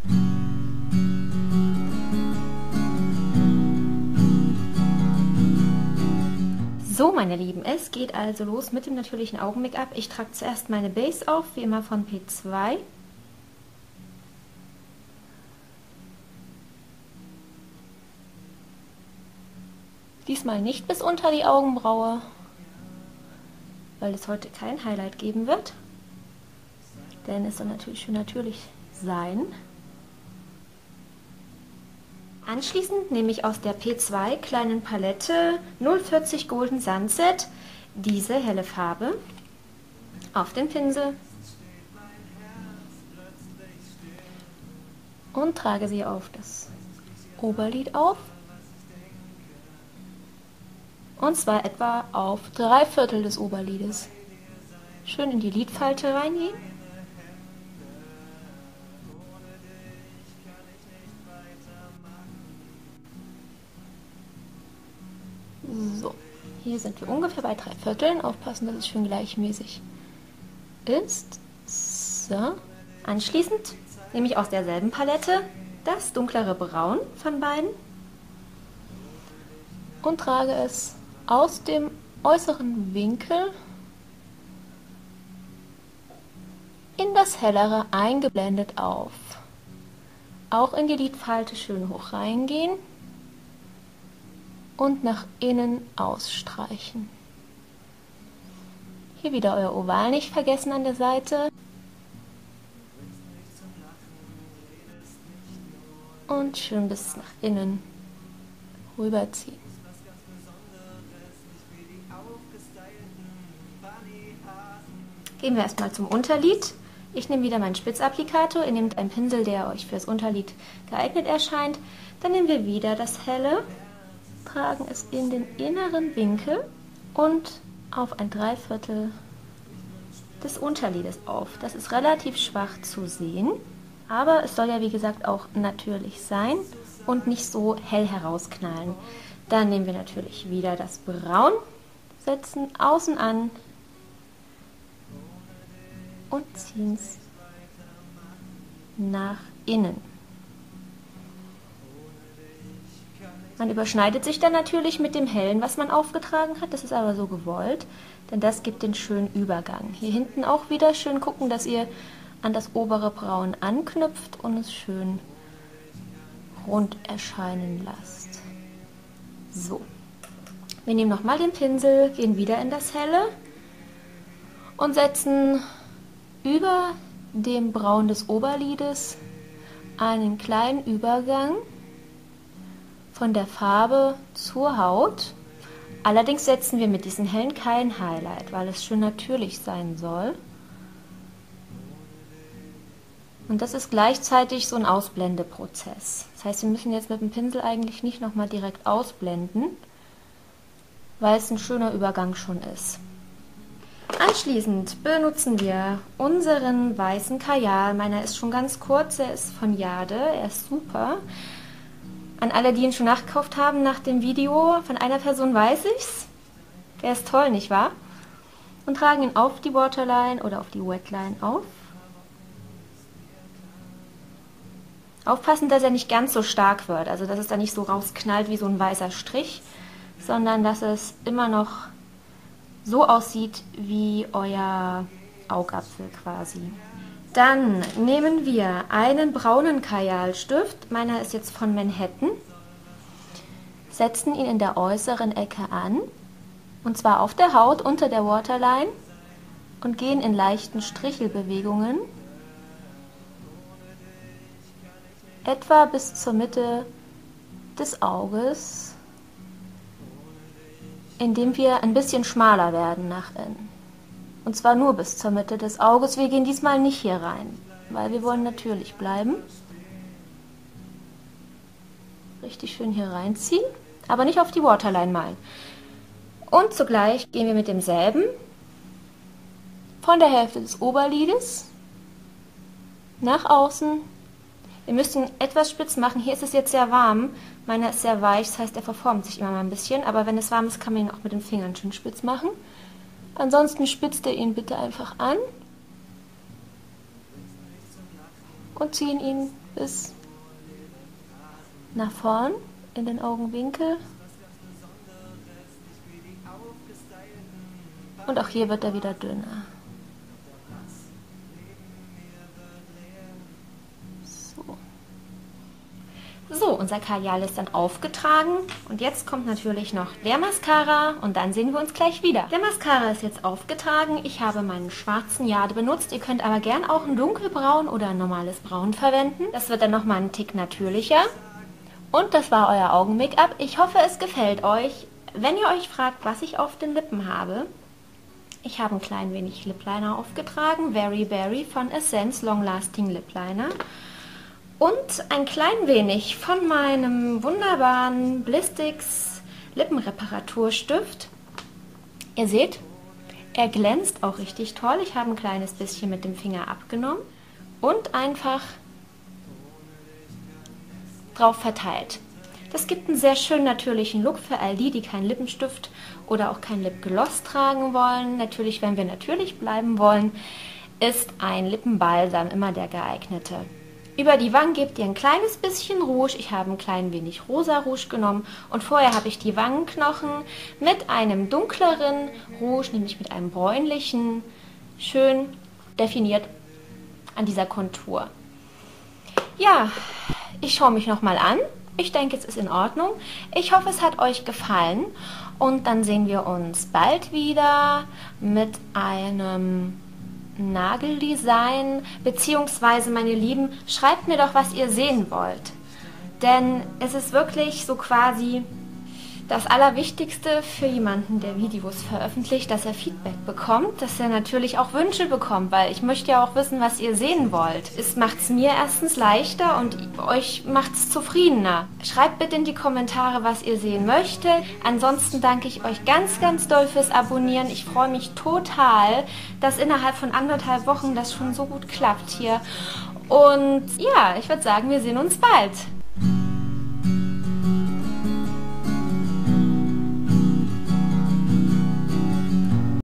So, meine Lieben, es geht also los mit dem natürlichen Augen-Make-up. Ich trage zuerst meine Base auf, wie immer von P2. Diesmal nicht bis unter die Augenbraue, weil es heute kein Highlight geben wird. Denn es soll natürlich schön natürlich sein. Anschließend nehme ich aus der P2 kleinen Palette 040 Golden Sunset diese helle Farbe auf den Pinsel und trage sie auf das Oberlid auf. Und zwar etwa auf 3/4 des Oberlides. Schön in die Lidfalte reingehen. So, hier sind wir ungefähr bei 3/4. Aufpassen, dass es schön gleichmäßig ist. So. Anschließend nehme ich aus derselben Palette das dunklere Braun von beiden und trage es aus dem äußeren Winkel in das hellere eingeblendet auf. Auch in die Lidfalte schön hoch reingehen und nach innen ausstreichen. Hier wieder euer Oval nicht vergessen an der Seite. Und schön bis nach innen rüberziehen. Gehen wir erstmal zum Unterlid. Ich nehme wieder meinen Spitzapplikator. Ihr nehmt einen Pinsel, der euch fürs Unterlid geeignet erscheint. Dann nehmen wir wieder das Helle, tragen es in den inneren Winkel und auf ein 3/4 des Unterlides auf. Das ist relativ schwach zu sehen, aber es soll ja wie gesagt auch natürlich sein und nicht so hell herausknallen. Dann nehmen wir natürlich wieder das Braun, setzen außen an und ziehen es nach innen. Man überschneidet sich dann natürlich mit dem Hellen, was man aufgetragen hat. Das ist aber so gewollt, denn das gibt den schönen Übergang. Hier hinten auch wieder schön gucken, dass ihr an das obere Braun anknüpft und es schön rund erscheinen lasst. So, wir nehmen nochmal den Pinsel, gehen wieder in das Helle und setzen über dem Braun des Oberlides einen kleinen Übergang von der Farbe zur Haut. Allerdings setzen wir mit diesen hellen kein Highlight, weil es schön natürlich sein soll. Und das ist gleichzeitig so ein Ausblendeprozess. Das heißt, wir müssen jetzt mit dem Pinsel eigentlich nicht nochmal direkt ausblenden, weil es ein schöner Übergang schon ist. Anschließend benutzen wir unseren weißen Kajal. Meiner ist schon ganz kurz, er ist von Jade, er ist super. An alle, die ihn schon nachgekauft haben nach dem Video, von einer Person weiß ich's. Der ist toll, nicht wahr? Und tragen ihn auf die Waterline oder auf die Wetline auf. Aufpassen, dass er nicht ganz so stark wird, also dass es da nicht so rausknallt wie so ein weißer Strich, sondern dass es immer noch so aussieht wie euer Augapfel quasi. Dann nehmen wir einen braunen Kajalstift, meiner ist jetzt von Manhattan, setzen ihn in der äußeren Ecke an, und zwar auf der Haut unter der Waterline und gehen in leichten Strichelbewegungen etwa bis zur Mitte des Auges, indem wir ein bisschen schmaler werden nach innen. Und zwar nur bis zur Mitte des Auges. Wir gehen diesmal nicht hier rein, weil wir wollen natürlich bleiben. Richtig schön hier reinziehen, aber nicht auf die Waterline malen. Und zugleich gehen wir mit demselben von der Hälfte des Oberlides nach außen. Wir müssen etwas spitz machen. Hier ist es jetzt sehr warm. Meiner ist sehr weich, das heißt, er verformt sich immer mal ein bisschen. Aber wenn es warm ist, kann man ihn auch mit den Fingern schön spitz machen. Ansonsten spitzt ihr ihn bitte einfach an und ziehen ihn bis nach vorn in den Augenwinkel. Und auch hier wird er wieder dünner. So, unser Kajal ist dann aufgetragen und jetzt kommt natürlich noch der Mascara und dann sehen wir uns gleich wieder. Der Mascara ist jetzt aufgetragen. Ich habe meinen schwarzen Jade benutzt. Ihr könnt aber gern auch ein dunkelbraun oder ein normales Braun verwenden. Das wird dann nochmal einen Tick natürlicher. Und das war euer Augen-Make-up. Ich hoffe, es gefällt euch. Wenn ihr euch fragt, was ich auf den Lippen habe, ich habe ein klein wenig Lip Liner aufgetragen. Very Berry von Essence Long Lasting Lip Liner. Und ein klein wenig von meinem wunderbaren Blistix Lippenreparaturstift. Ihr seht, er glänzt auch richtig toll. Ich habe ein kleines bisschen mit dem Finger abgenommen und einfach drauf verteilt. Das gibt einen sehr schönen natürlichen Look für all die, die keinen Lippenstift oder auch kein Lipgloss tragen wollen. Natürlich, wenn wir natürlich bleiben wollen, ist ein Lippenbalsam immer der geeignete. Über die Wangen gebt ihr ein kleines bisschen Rouge. Ich habe ein klein wenig rosa Rouge genommen und vorher habe ich die Wangenknochen mit einem dunkleren Rouge, nämlich mit einem bräunlichen, schön definiert an dieser Kontur. Ja, ich schaue mich nochmal an. Ich denke, es ist in Ordnung. Ich hoffe, es hat euch gefallen und dann sehen wir uns bald wieder mit einem Nageldesign, beziehungsweise meine Lieben, schreibt mir doch, was ihr sehen wollt. Denn es ist wirklich so quasi das Allerwichtigste für jemanden, der Videos veröffentlicht, dass er Feedback bekommt, dass er natürlich auch Wünsche bekommt, weil ich möchte ja auch wissen, was ihr sehen wollt. Es macht es mir erstens leichter und euch macht es zufriedener. Schreibt bitte in die Kommentare, was ihr sehen möchtet. Ansonsten danke ich euch ganz, ganz doll fürs Abonnieren. Ich freue mich total, dass innerhalb von 1,5 Wochen das schon so gut klappt hier. Und ja, ich würde sagen, wir sehen uns bald.